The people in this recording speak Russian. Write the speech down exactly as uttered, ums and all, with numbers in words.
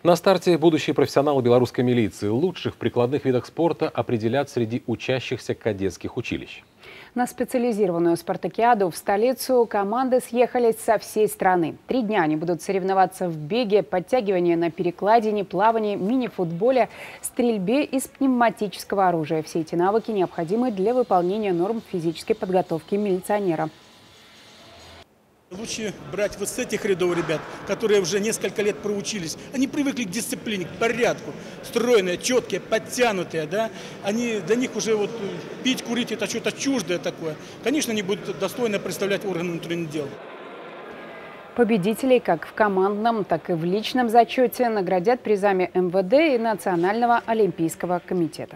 На старте будущие профессионалы белорусской милиции. Лучших в прикладных видах спорта определят среди учащихся кадетских училищ. На специализированную спартакиаду в столицу команды съехались со всей страны. Три дня они будут соревноваться в беге, подтягивании на перекладине, плавании, мини-футболе, стрельбе из пневматического оружия. Все эти навыки необходимы для выполнения норм физической подготовки милиционера. Лучше брать вот с этих рядов ребят, которые уже несколько лет проучились. Они привыкли к дисциплине, к порядку, стройные, четкие, подтянутые, да. Они, для них уже вот пить, курить – это что-то чуждое такое. Конечно, они будут достойно представлять органы внутренних дел. Победителей как в командном, так и в личном зачете наградят призами эм вэ дэ и Национального олимпийского комитета.